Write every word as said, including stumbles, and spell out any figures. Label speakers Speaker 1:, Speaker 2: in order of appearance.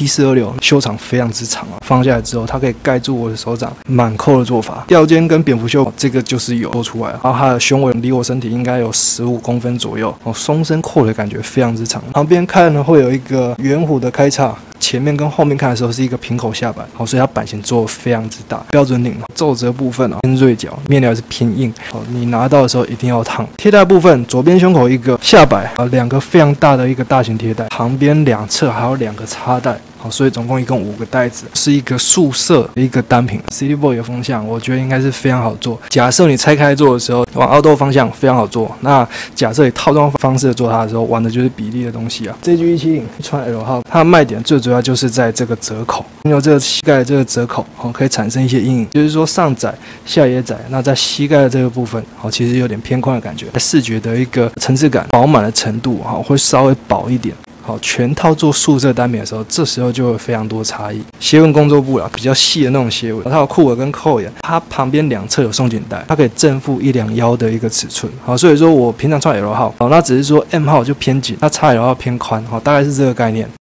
Speaker 1: 七四二六修长非常之长啊，放下来之后，它可以盖住我的手掌满扣的做法。吊肩跟蝙蝠袖这个就是有做出来，然后它的胸围离我身体应该有十五公分左右，哦，松身扣的感觉非常之长。旁边看呢会有一个圆弧的开叉。前面跟后面看的时候是一个平口下板，好，所以它版型做得非常之大。标准领皱褶部分啊偏锐角，面料是偏硬，好，你拿到的时候一定要烫。贴带部分，左边胸口一个下摆啊，两个非常大的一个大型贴带，旁边两侧还有两个插带。好，所以总共一共五个带子，是一个素色的一个单品。City Boy 的风向，我觉得应该是非常好做。假设你拆开做的时候，往凹豆方向非常好做。那假设你套装方式做它的时候，玩的就是比例的东西啊。这具一七零穿 L 号，它的卖点最主要就是在这个折口，因为这个膝盖的这个折口，哦，可以产生一些阴影，就是说上窄下也窄。那在膝盖的这个部分，哦，其实有点偏宽的感觉，视觉的一个层次感、饱满的程度，哈，会稍微薄一点。好，全套做素色单品的时候，这时候就有非常多差异。鞋纹工作部啦，比较细的那种鞋纹，它有裤耳跟扣眼，它旁边两侧有松紧带，它可以正负一两腰的一个尺寸。好，所以说我平常穿 L 号，好，那只是说 M 号就偏紧，那 X L 号偏宽，好，大概是这个概念。